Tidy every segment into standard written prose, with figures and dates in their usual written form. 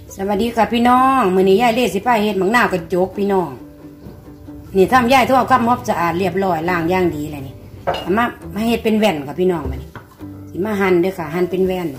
สวัสดีค่ะพี่น้องมื้อนี้ยายเล่สิพาเฮ็ดหมักนาวกระจกพี่น้องนี่ทำยายทั่วความมอบสะอาดเรียบร้อยล้างอย่างดีเลยนี่มาเฮ็ดเป็นแว่นค่ะพี่น้องมานี่สิมาหั่นเด้อค่ะหั่นเป็นแว่น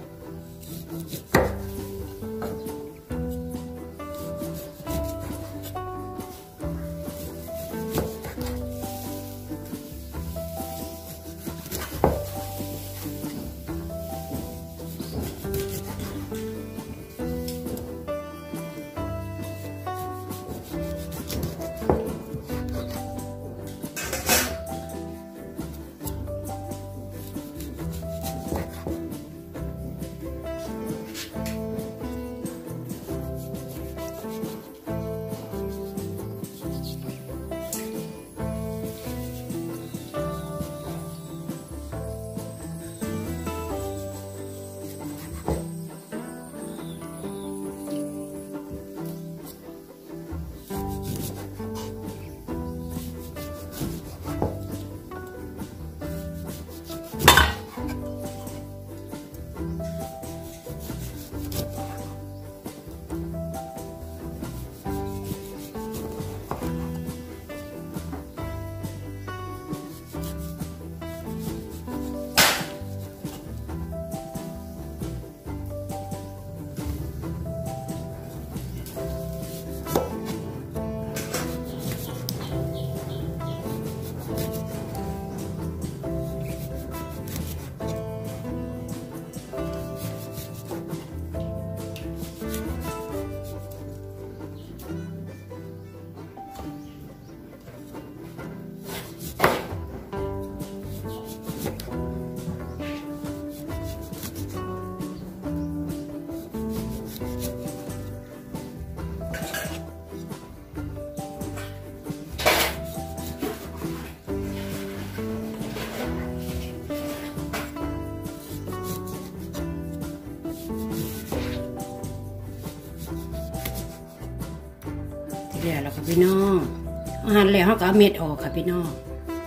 เดี๋ยวเราค่ะพี่น้องหั่นแล้วเขาก็เอาเม็ดออกค่ะพี่น้อง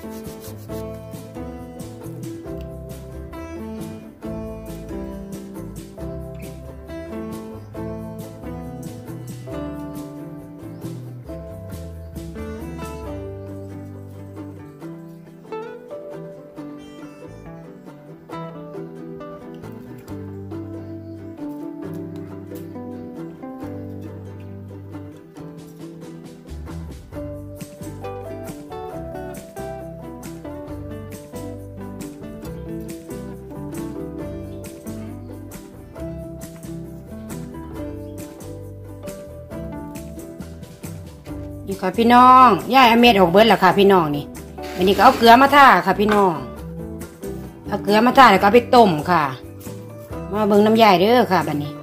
นี่ค่ะพี่น้องย่ายเอาเม็ดออกเบิดแล้วค่ะพี่น้องนี่วันนี้ก็เอาเกลือมาท่าค่ะพี่น้องเอาเกลือมาท่าแล้วก็ไปต้มค่ะมาเบิ่งน้ำยายเด้อค่ะบัดนี้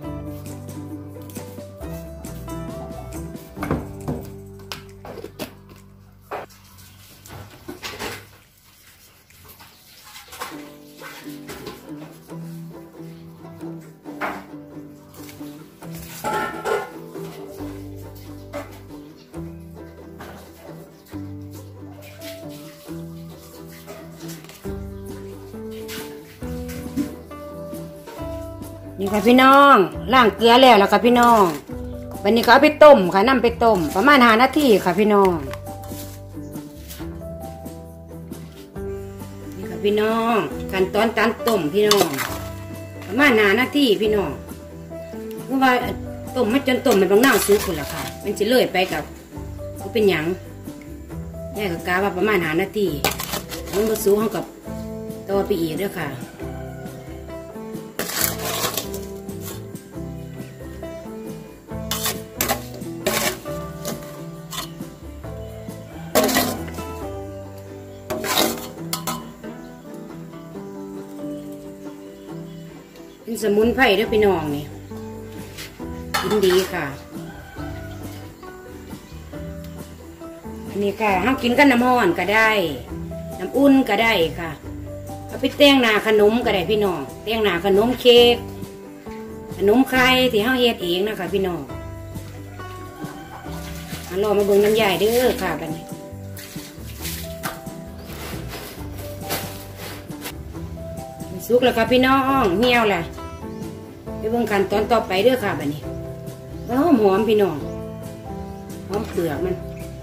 นี่ค่ะพี่น้องล้างเกลือแล้วค่ะพี่น้องวันนี้ก็เอาไปต้มค่ะนำไปต้มประมาณ5 นาทีค่ะพี่น้องนี่ค่ะพี่น้องขั้นตอนการต้มพี่น้องประมาณ5 นาทีพี่น้องเพราะว่าต้มมันจนต้มมันบางหน้าซุกคนละค่ะมันจะเลื่อยไปกับก็เป็นหยังแย่กับกาว่าประมาณ5 นาทีมันก็ซุกเขากับต่อไปอีกด้วยค่ะเป็นสมุนไพรด้วยพี่น้องนี่กินดีค่ะอันนี้ค่ะห้ามกินกับน้ำร้อนก็ได้น้ำอุ่นก็ได้ค่ะเอาไปแต่งหน้าขนมก็ได้พี่น้องแต่งหน้าขนมเค้กขนมไข่ที่ห้าเฮ็ดเองนะคะพี่น้องลองมาเบิ่งน้ำยายเด้อค่ะบัดนี้ สุกแล้วค่ะพี่น้องเหี่ยวแหละไปเบิ่งขั้นตอนต่อไปเด้อค่ะบัดนี้แล้วหอมพี่น้องหอมเปลือกมัน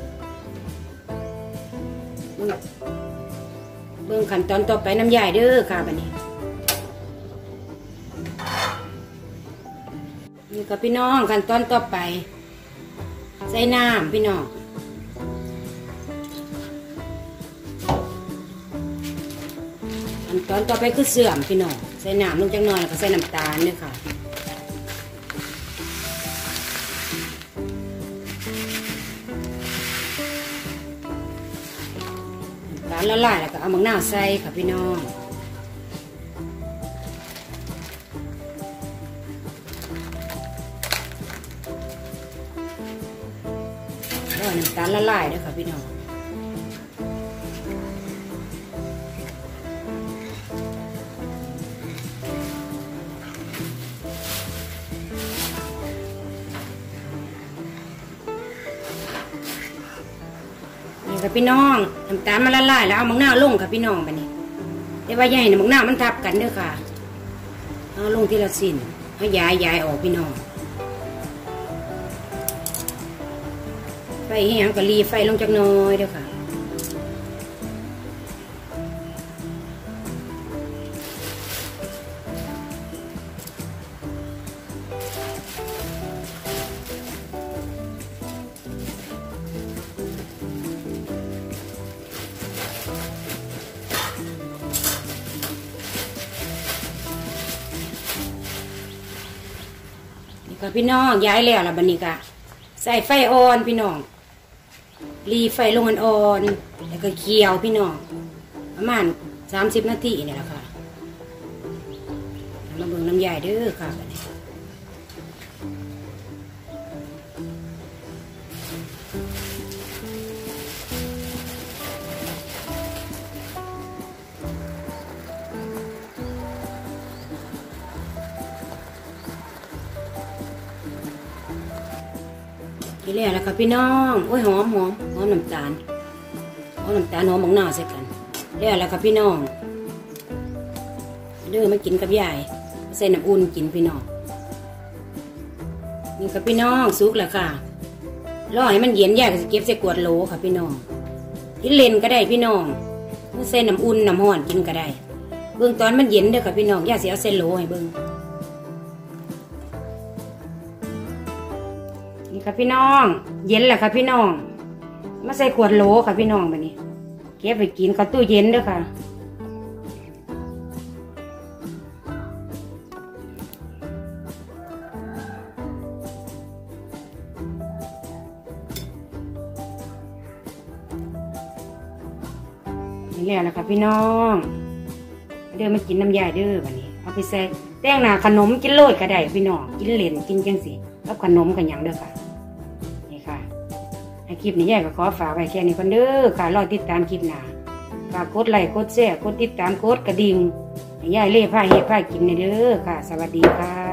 เบิ่งขั้นตอนต่อไปน้ำยาเด้อค่ะบัดนี้นี่ก็พี่น้องขั้นตอนต่อไปใส่น้ำพี่น้องขั้นตอนต่อไปคือเสื่อมพี่น้องใส่น้ำลงจังหน่อยแล้วก็ใส่น้ำตาลด้วยค่ะน้ำตาลละลายแล้วก็เอามะนาวใส่ค่ะพี่น้องแล้วน้ำตาลละลายด้วยค่ะพี่น้องนี่ค่ะพี่น้องน้ำตาลมันละลายแล้วเอามะนาวลงค่ะพี่น้องไปนี่แต่ว่าใหญ่เนี่ยมะนาวมันทับกันเด้อค่ะเอาลงทีละสิ้นให้ย้ายออกพี่น้องไฟให้ยังก็รีไฟลงจักหน่อยเด้อค่ะนี่ก็พี่น้องย้ายแล้วล่ะบัดนี้ก็ใส่ไฟอ่อนพี่น้องรีไฟลงอ่อนๆแล้วก็เคี่ยวพี่น้องประมาณ30 นาทีนี่แหละค่ะมาเบิ่งน้ำยาเด้อค่ะบัดนี้ที่แรกแล้วค่ะพี่น้องโอ้ยหอมน้ำตาลหอมมะนาวใส่กันแล้วค่ะพี่น้องเด้อมากินกับยายใส่น้ำอุ่นกินพี่น้องนี่ค่ะพี่น้องสุกแล้วค่ะรอให้มันเย็นยายก็จะเก็บใส่ขวดโหลค่ะพี่น้องที่เล่นก็ได้พี่น้องใส่น้ำอุ่นน้ำห้อนกินก็ได้เบื้องตอนมันเย็นเด้อค่ะพี่น้องยายสิเอาใส่โหลให้เบิ่งนี่ค่ะพี่น้องเย็นแล้วค่ะพี่น้องมาใส่ขวดโหลค่ะพี่น้องแบบนี้เก็บไปกินกับตู้เย็นด้วยค่ะนี่แหละค่ะพี่น้องเดินมากินน้ำยาเด้อแบบนี้เอาไปใส่แต้งหนาขนมกินโรยก็ได้พี่น้องกินเหลนกินจังสิแล้วขนมกันอย่างเด้อค่ะนี่ค่ะให้คลิปนี้ยายก็ขอฝากไว้แค่นี้ก่อนเด้อค่ะรอติดตามคลิปหน้าฝากกดไลค์กดแชร์กดติดตามกดกระดิ่งให้ยายเล่ผ้าเฮ็ดผ้ากินเด้อค่ะสวัสดีค่ะ